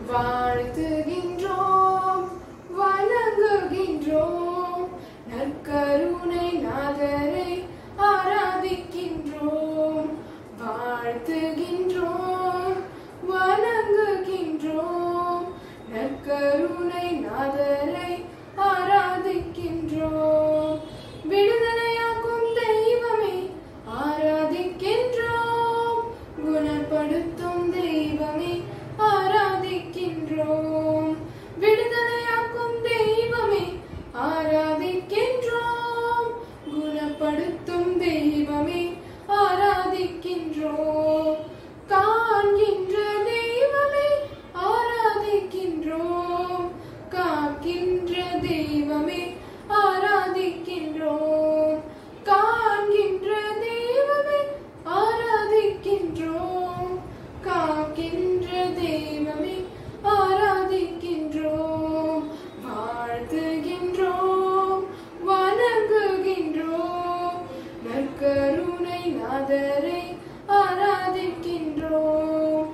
வாழ்த்துகின்றோம் வணங்குகின்றோம் நற்கருணை நாதரை ஆராதிக்கின்றோம் வாழ்த்துகின்றோம் வணங்குகின்றோம் நற்கருணை நாதரை ஆராதிக்கின்றோம் விடுதலையாக்கும் தெய்வமே ஆராதிக்கின்றோம் குணப்படுத்தும் தெய்வமே ஆராதிக்கின்றோம் விடுதலையாக்கும் தெய்வமே ஆராதிக்கின்றோம் குணப்படுத்தும் தெய்வமே ஆராதிக்கின்றோம் காண்கின்ற தெய்வமே ஆராதிக்கின்றோம் காக்கின்ற தெய்வமே ஆராதிக்கின்றோம் காண்கின்ற தெய்வமே ஆராதிக்கின்றோம் காக்கின்ற தெய்வமே ஆராதிக்கின்றோம் வாழ்த்துகின்றோம் வணங்குகின்றோம் நற்கருணை நாதரை ஆராதிக்கின்றோம்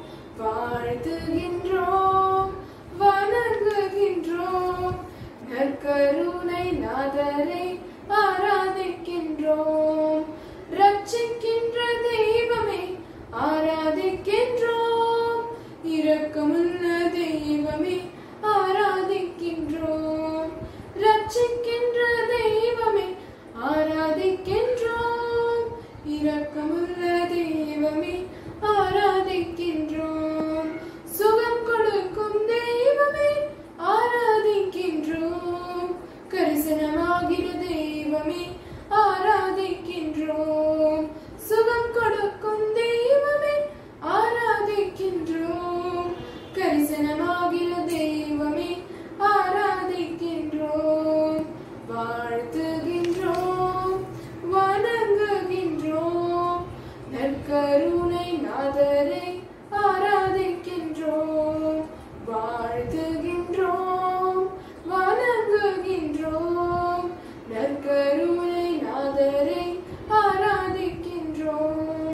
வாழ்த்துகின்றோம் வணங்குகின்றோம் நற்கருணை நாதரை ஆராதிக்கின்றோம் ரட்சிக்கின்ற தெய்வமே ஆராதிக்கின்றோம் இரக்கமுள்ள தெய்வமே ஆராதிக்கின்றோம் ரட்சிக்கின்ற தெய்வமே ஆராதிக்கின்றோம் இரக்கமுள்ள தெய்வமே ஆராதிக்கின்றோம் சுகம் கொடுக்கும் தெய்வமே ஆராதிக்கின்றோம் கரிசனமாகிற தெய்வமே ஆராதிக்கின்றோம் சுகம் கொடுக்கும் தெய்வமே ஆராதிக்கின்றோம் கரிசனமாகிற தெய்வமே ஆராதிக்கின்றோம் வாழ்த்துகின்றோம் வணங்குகின்றோம் நற்கருணை நாதரை